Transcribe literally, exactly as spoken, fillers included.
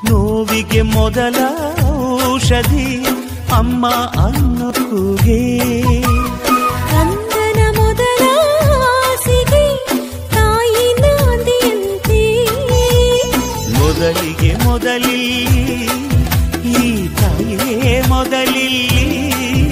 ನೋವಿಗೆ ಮೊದಲ ಔಷಧಿ ಅಮ್ಮ ಅನ್ನೋ ಕೂಗೆ. ಕಂದನ ಮೊದಲ ಆಸೆಗೆ ತಾಯಿ ನಾಂದಿಯಂತೆ. ಮೊದಲಿಗೆ ಮೊದಲಿಲ್ಲಿ ಈ ತಾಯಿಯೇ ಮೊದಲಿಲ್ಲಿ